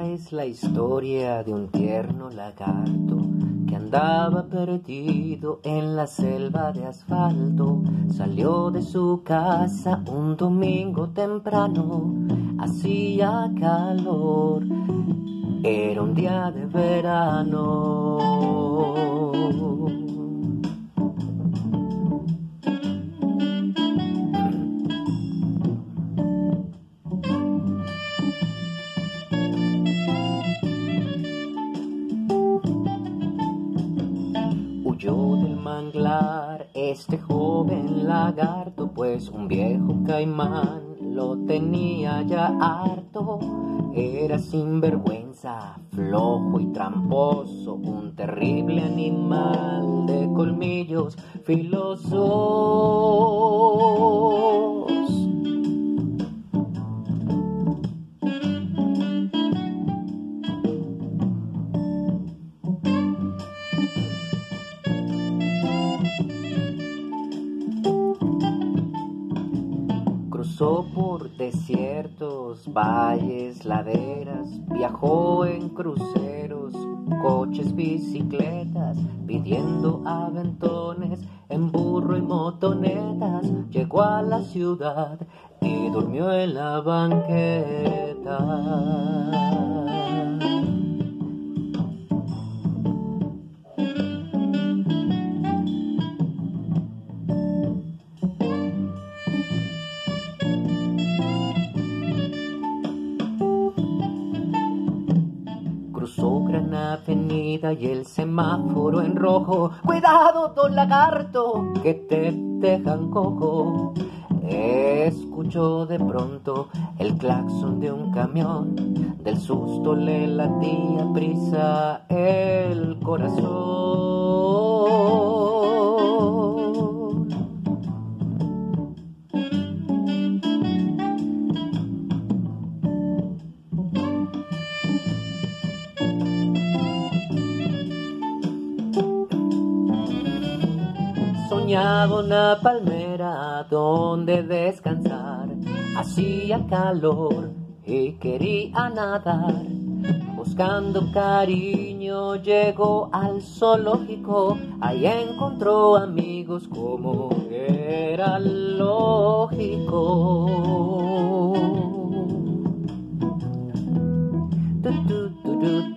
es la historia de un tierno lagarto que andaba perdido en la selva de asfalto. Salió de su casa un domingo temprano, hacía calor, era un día de verano. Huyó del manglar este joven lagarto, pues un viejo caimán lo tenía ya harto. Era sinvergüenza, flojo y tramposo, un terrible animal de colmillos filosos. Cruzó por desiertos, valles, laderas, viajó en cruceros, coches, bicicletas, pidiendo aventones en burro y motonetas. Llegó a la ciudad y durmió en la banqueta. Cruzó gran avenida y el semáforo en rojo. ¡Cuidado, don lagarto, que te dejan cojo! Escuchó de pronto el claxon de un camión. Del susto le latía prisa el corazón. Soñaba una palmera donde descansar, hacía calor y quería nadar. Buscando cariño llegó al zoológico, ahí encontró amigos como era lógico.